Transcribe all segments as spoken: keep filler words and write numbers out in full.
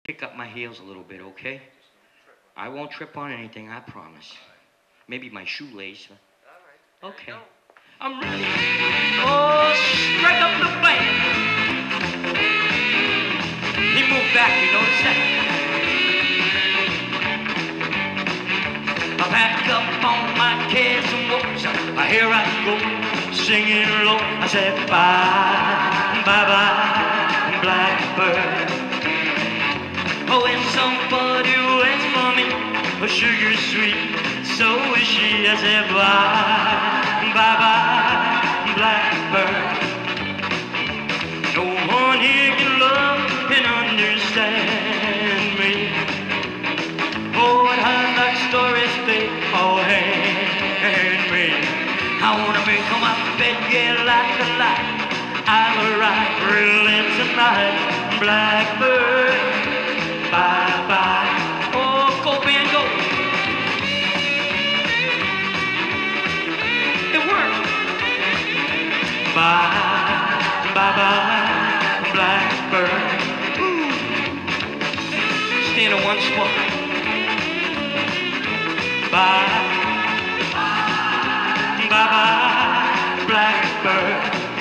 Kick up my heels a little bit, okay? I won't trip on anything, I promise. Maybe my shoelace. Okay. I'm ready. Oh, strike up the band. He moved back, you notice that? I pack up all my cares and woes. Here I go, singing low. I said, bye, bye, bye, blackbird. Oh, and somebody waits for me, oh, sugar sweet, so is she. I said, bye, bye, bye, blackbird. No one here can love and understand me. Oh, what hard luck stories they all hand me. I wanna make my bed, yeah, like a light. I'll arrive early tonight, blackbird. Bye bye. Oh, go band, go. It worked. Bye, bye, bye, blackbird. Ooh. Stand in one spot. Bye, bye, bye, blackbird.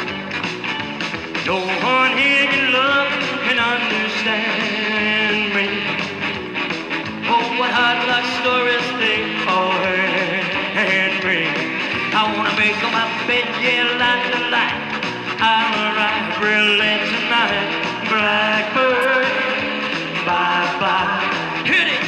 No one here can love and understand me. Oh, what hard luck stories they all hand me. I wanna make my bed, yeah, like the light. I'll arrive real late tonight, blackbird. Bye bye. Hit it.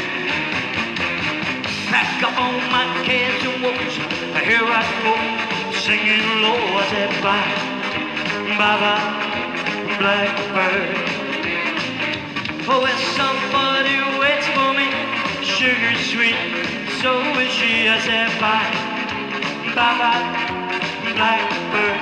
Pack up all my cares and woes. Here I go, singing low. I said bye, bye bye, blackbird. Oh, and somebody waits for me, sugar sweet, so is she. I said bye, bye bye, blackbird.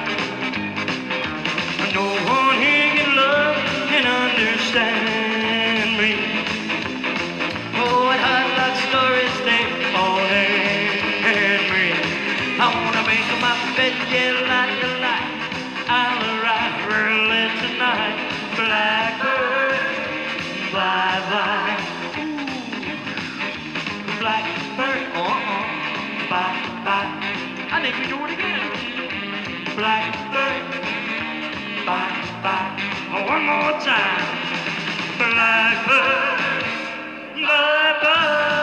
No one here can love and understand me. Oh, what hard luck stories they all hand me. I wanna make my bed, yeah, like a light. I'll arrive early tonight, blackbird. Bye bye, blackbird. Uh-uh. Bye bye. I think we do it again. Blackbird. Bye bye. One more time. Blackbird. Blackbird.